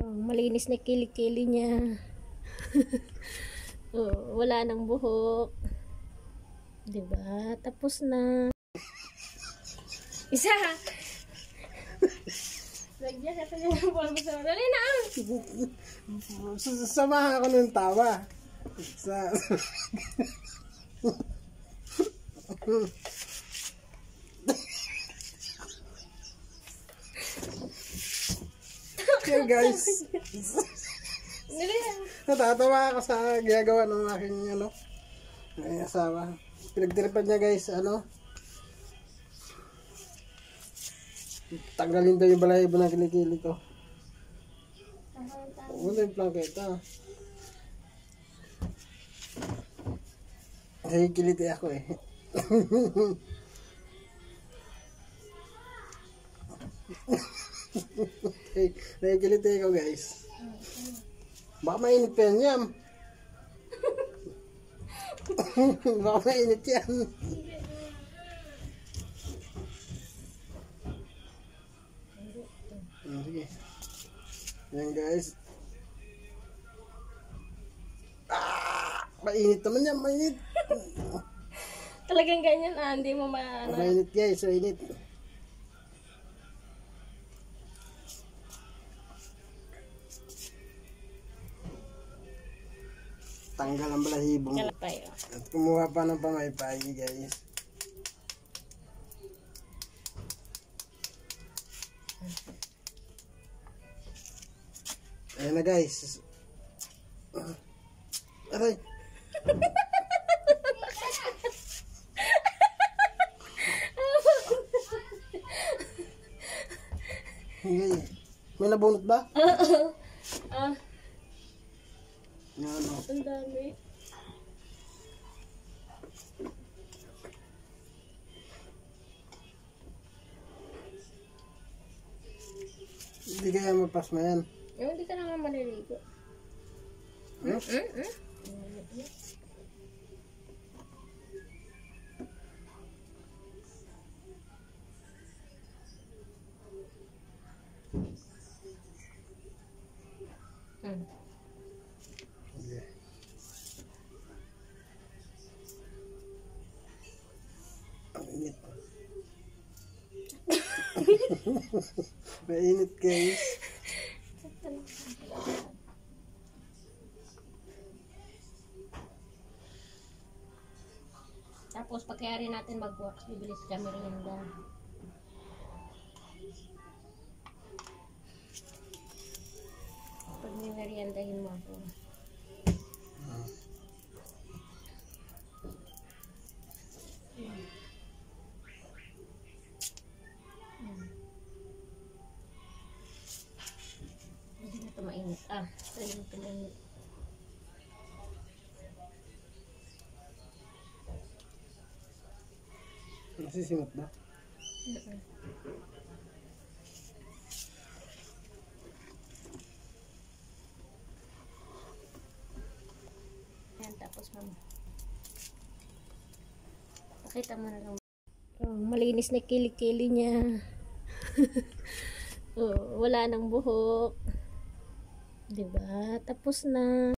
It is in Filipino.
Oh, malinis na kilikili niya. Oh, wala nang buhok. 'Di ba? Tapos na. Isa. Lagyan sa kanya ng polvo sa dali na. Samahan ako ng tawa. Okay guys. Natatawa ako sa ginagawa ng aking asawa. Pinagtiripan niya guys, tanggalin daw yung balahibo ng kilikili ko. Wala yung plangketa. Nakikiliti ako eh. Okay, nakikiliti ako guys. Baka mainit pa yan yam. Baka mainit yan. Sige. Yan guys. Mainit naman yan, mainit. Talagang ganyan hindi mo maano. Mainit guys, mainit. Tanggal ang balahibo mo. At kumuha pa ng pamaypay guys. Ayan na guys. Aray. May nabunot ba? Ano? Ang dami. Hindi kaya mapasma yan. Hindi ka naman maliligo. Mainit. Mainit guys. Tapos pagkayari natin mag-wax, bibilis kami merienda. Pag meriendahin mo ako. Hindi na ito mainit. Hindi na ito mainit. Nasisimot ba? Ayan, tapos pakita mo na lang. Oh, malinis na kilikili niya. Oh, wala nang buhok. 'Di ba? Tapos na.